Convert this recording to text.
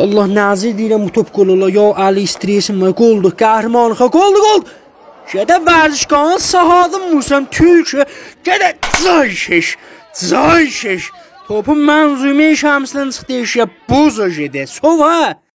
Allah nazir deyirəm bu top gol ola. Ya Ali stresim var. Goldur. Qəhrəmanlığa gol. Gedə vərzişkanın sahadım Musan Türk'ü. Gedə Zayşeş. Topun mənzumi şəmsindən çıxdı işə buza gedə. Sova.